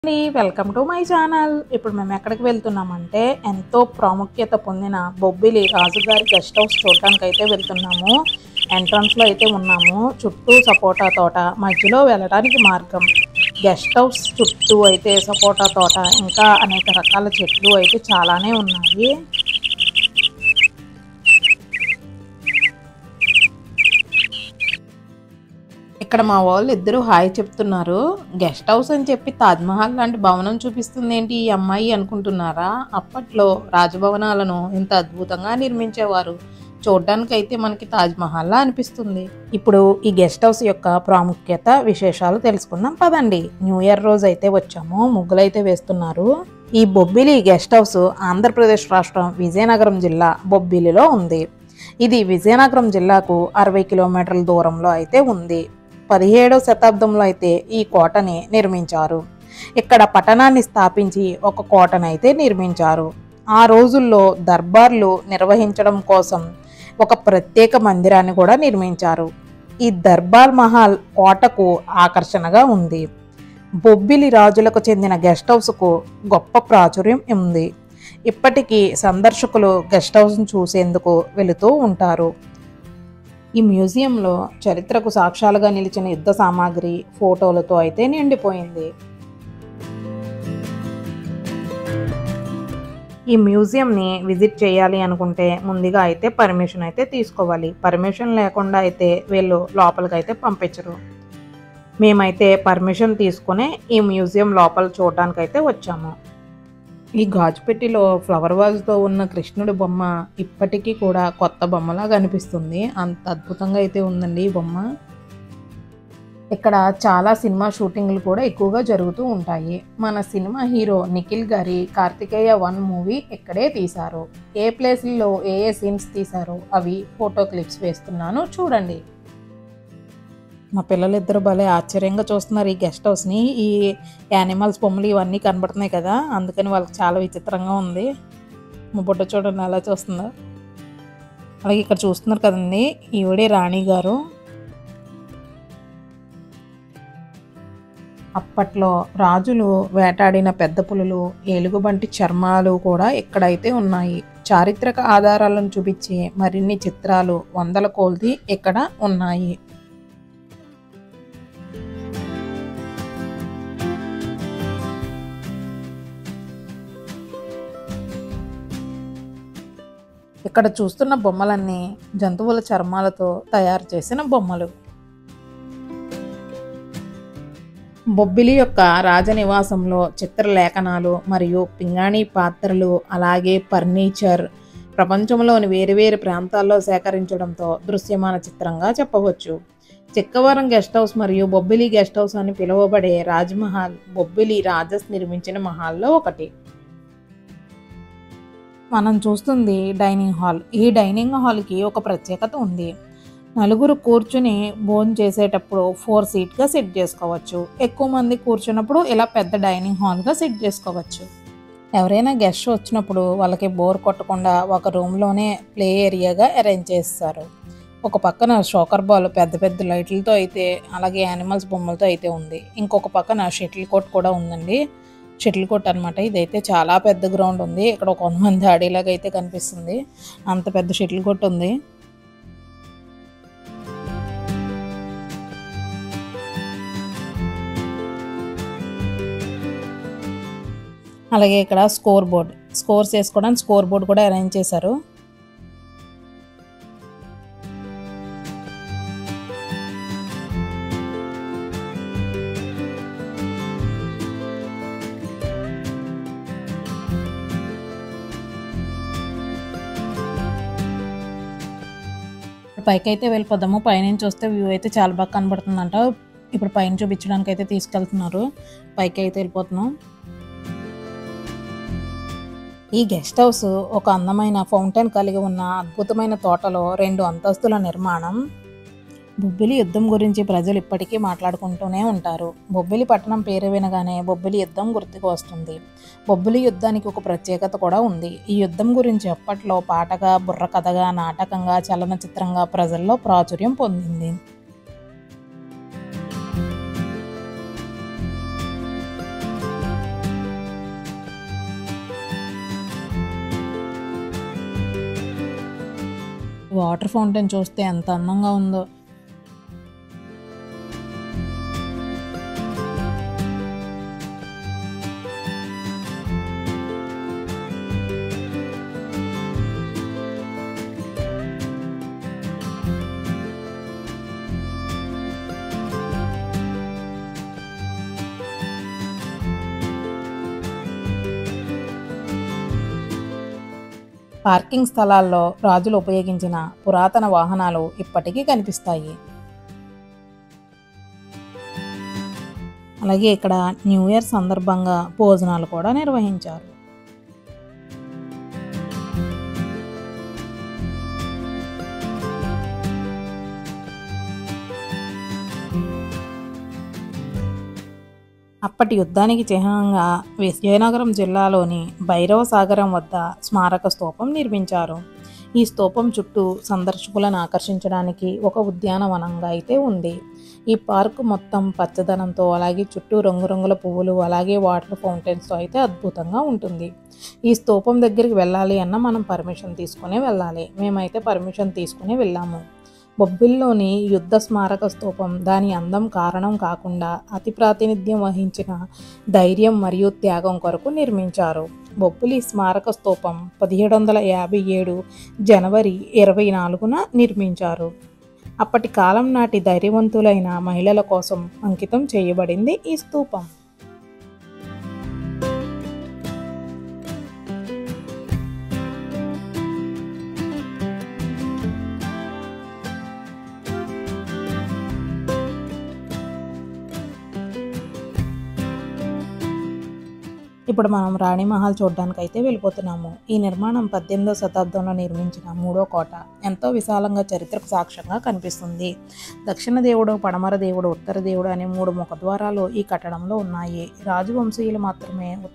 Welcome to my channel. ఇప్పుడు మేము ఎక్కడికి వెళ్తున్నామంటే ఎంతో ప్రాముఖ్యత పొందిన బొబ్బిలి రాజుగారి గెస్ట్ హౌస్ చూడడానికి అయితే వెళ్తున్నాము. ఎంట్రన్స్లో అయితే ఉన్నాము. చుట్టూ సపోటా తోట, మధ్యలో వెళ్ళడానికి మార్గం. గెస్ట్ హౌస్ చుట్టూ అయితే సపోటా తోట, ఇంకా అనేక రకాల చెట్లు అయితే చాలానే ఉన్నాయి. ఇక్కడ మా వాళ్ళు ఇద్దరు హాయ్ చెప్తున్నారు. గెస్ట్ హౌస్ అని చెప్పి తాజ్మహల్ లాంటి భవనం చూపిస్తుంది ఏంటి ఈ అమ్మాయి అనుకుంటున్నారా? అప్పట్లో రాజభవనాలను ఇంత అద్భుతంగా నిర్మించేవారు. చూడడానికి అయితే మనకి తాజ్మహల్ లా అనిపిస్తుంది. ఇప్పుడు ఈ గెస్ట్ హౌస్ యొక్క ప్రాముఖ్యత, విశేషాలు తెలుసుకుందాం పదండి. న్యూ ఇయర్ రోజు అయితే వచ్చాము. ముగ్గులు అయితే వేస్తున్నారు. ఈ బొబ్బిలి గెస్ట్ హౌస్ ఆంధ్రప్రదేశ్ రాష్ట్రం విజయనగరం జిల్లా బొబ్బిలిలో ఉంది. ఇది విజయనగరం జిల్లాకు 60 కిలోమీటర్ల దూరంలో అయితే ఉంది. 17వ శతాబ్దంలో అయితే ఈ కోటని నిర్మించారు. ఇక్కడ పట్టణాన్ని స్థాపించి ఒక కోటనైతే నిర్మించారు. ఆ రోజుల్లో దర్బార్లు నిర్వహించడం కోసం ఒక ప్రత్యేక మందిరాన్ని కూడా నిర్మించారు. ఈ దర్బార్ మహల్ కోటకు ఆకర్షణగా ఉంది. బొబ్బిలి రాజులకు చెందిన గెస్ట్ హౌస్కు గొప్ప ప్రాచుర్యం ఉంది. ఇప్పటికీ సందర్శకులు గెస్ట్ హౌస్ను చూసేందుకు వెళుతూ ఉంటారు. ఈ మ్యూజియంలో చరిత్రకు సాక్ష్యాలుగా నిలిచిన యుద్ధ సామాగ్రి, ఫోటోలతో అయితే నిండిపోయింది. ఈ మ్యూజియంని విజిట్ చేయాలి అనుకుంటే ముందుగా అయితే పర్మిషన్ అయితే తీసుకోవాలి. పర్మిషన్ లేకుండా అయితే వీళ్ళు లోపలికి అయితే పంపించరు. మేమైతే పర్మిషన్ తీసుకునే ఈ మ్యూజియం లోపల చూడడానికి అయితే వచ్చాము. ఈ గాజుపెట్టిలో ఫ్లవర్ వాజ్తో ఉన్న కృష్ణుడి బొమ్మ ఇప్పటికీ కూడా కొత్త బొమ్మలాగా అనిపిస్తుంది. అంత అద్భుతంగా అయితే ఉందండి ఈ బొమ్మ. ఇక్కడ చాలా సినిమా షూటింగ్లు కూడా ఎక్కువగా జరుగుతూ ఉంటాయి. మన సినిమా హీరో నిఖిల్ గారి కార్తికేయ 1 మూవీ ఇక్కడే తీశారు. ఏ ప్లేస్లో ఏ సీన్స్ తీశారో అవి ఫోటో క్లిప్స్ వేస్తున్నాను చూడండి. మా పిల్లలిద్దరు భలే ఆశ్చర్యంగా చూస్తున్నారు ఈ గెస్ట్ హౌస్ని. ఈ యానిమల్స్ బొమ్మలు ఇవన్నీ కనబడుతున్నాయి కదా, అందుకని వాళ్ళకి చాలా విచిత్రంగా ఉంది. మా బుడ్డ చూడండి అలా చూస్తుందో. అలాగే ఇక్కడ చూస్తున్నారు కదండి, ఈవిడే రాణి గారు. అప్పట్లో రాజులు వేటాడిన పెద్ద పులులు, ఎలుగుబంటి చర్మాలు కూడా ఇక్కడైతే ఉన్నాయి. చారిత్రక ఆధారాలను చూపించే మరిన్ని చిత్రాలు 100ల కొలది ఇక్కడ ఉన్నాయి. ఇక్కడ చూస్తున్న బొమ్మలన్నీ జంతువుల చర్మాలతో తయారు చేసిన బొమ్మలు. బొబ్బిలి యొక్క రాజనివాసంలో చిత్రలేఖనాలు మరియు పింగాణి పాత్రలు, అలాగే ఫర్నిచర్ ప్రపంచంలోని వేరువేరు ప్రాంతాల్లో సేకరించడంతో దృశ్యమాన చిత్రంగా చెప్పవచ్చు. చిక్కవరం గెస్ట్ హౌస్ మరియు బొబ్బిలి గెస్ట్ హౌస్ అని పిలువబడే రాజ్మహల్ బొబ్బిలి రాజస్ నిర్మించిన మహాల్లో ఒకటి. మనం చూస్తుంది డైనింగ్ హాల్. ఈ డైనింగ్ హాల్కి ఒక ప్రత్యేకత ఉంది. నలుగురు కూర్చుని భోజనం చేసేటప్పుడు 4 సీట్గా సెట్ చేసుకోవచ్చు. ఎక్కువ మంది కూర్చున్నప్పుడు ఇలా పెద్ద డైనింగ్ హాల్గా సెట్ చేసుకోవచ్చు. ఎవరైనా గెస్ట్ వచ్చినప్పుడు వాళ్ళకి బోర్ కొట్టకుండా ఒక రూమ్లోనే ప్లే ఏరియాగా అరేంజ్ చేస్తారు. ఒక పక్కన షోకర్ బాల్ పెద్ద పెద్ద లైట్లతో అయితే, అలాగే యానిమల్స్ బొమ్మలతో అయితే ఉంది. ఇంకొక పక్కన షటిల్ కోర్ట్ కూడా ఉందండి. షటిల్ కోర్ట్ అనమాట. ఇదైతే చాలా పెద్ద గ్రౌండ్ ఉంది. ఇక్కడ కొంతమంది ఆడేలాగా అయితే కనిపిస్తుంది. అంత పెద్ద షటిల్ కోర్ట్ ఉంది. అలాగే ఇక్కడ స్కోర్స్ వేసుకోవడానికి స్కోర్ బోర్డ్ కూడా అరేంజ్ చేశారు. పైకి అయితే వెళ్ళిపోదాము. పైనుంచి వస్తే వ్యూ అయితే చాలా బాగా కనబడుతుందంట. ఇప్పుడు పైన చూపించడానికి అయితే తీసుకెళ్తున్నారు. పైకి అయితే వెళ్ళిపోతున్నాం. ఈ గెస్ట్ హౌస్ ఒక అందమైన ఫౌంటైన్ కలిగి ఉన్న అద్భుతమైన తోటలో 2 అంతస్తుల నిర్మాణం. బొబ్బిలి యుద్ధం గురించి ప్రజలు ఇప్పటికీ మాట్లాడుకుంటూనే ఉంటారు. బొబ్బిలి పట్టణం పేరు వినగానే బొబ్బిలి యుద్ధం గుర్తుకు వస్తుంది. బొబ్బిలి యుద్ధానికి ఒక ప్రత్యేకత కూడా ఉంది. ఈ యుద్ధం గురించి అప్పట్లో పాటగా, బుర్రకథగా, నాటకంగా, చలనచిత్రంగా ప్రజల్లో ప్రాచుర్యం పొందింది. వాటర్ ఫౌంటైన్ చూస్తే ఎంత అందంగా ఉందో. పార్కింగ్ స్థలాల్లో రాజులు ఉపయోగించిన పురాతన వాహనాలు ఇప్పటికీ కనిపిస్తాయి. అలాగే ఇక్కడ న్యూ ఇయర్ సందర్భంగా భోజనాలు కూడా నిర్వహించారు. అప్పటి యుద్ధానికి చిహ్నంగా విజయనగరం జిల్లాలోని భైరవ సాగరం వద్ద స్మారక స్తూపం నిర్మించారు. ఈ స్తూపం చుట్టూ సందర్శకులను ఆకర్షించడానికి ఒక ఉద్యానవనంగా అయితే ఉంది. ఈ పార్కు మొత్తం పచ్చదనంతో, అలాగే చుట్టూ రంగురంగుల పువ్వులు, అలాగే వాటర్ ఫౌంటైన్స్తో అయితే అద్భుతంగా ఉంటుంది. ఈ స్తూపం దగ్గరికి వెళ్ళాలి అన్న మనం పర్మిషన్ తీసుకునే వెళ్ళాలి. మేమైతే పర్మిషన్ తీసుకుని వెళ్ళాము. బొబ్బిలిలోని యుద్ధ స్మారక స్తూపం దాని అందం కారణం కాకుండా అతి ప్రాతినిధ్యం వహించిన ధైర్యం మరియు త్యాగం కొరకు నిర్మించారు. బొబ్బిలి స్మారక స్తూపం 1757 జనవరి 24న నిర్మించారు. అప్పటి కాలం నాటి ధైర్యవంతులైన మహిళల కోసం అంకితం చేయబడింది ఈ స్తూపం. ఇప్పుడు మనం రాణిమహల్ చూడడానికి అయితే వెళ్ళిపోతున్నాము. ఈ నిర్మాణం 18వ శతాబ్దంలో నిర్మించిన 3వ కోట ఎంతో విశాలంగా చరిత్రకు సాక్ష్యంగా కనిపిస్తుంది. దక్షిణ దేవుడు, పడమర దేవుడు, ఉత్తర దేవుడు అనే 3 ముఖద్వారాలు ఈ కట్టడంలో ఉన్నాయి. రాజవంశీయులు మాత్రమే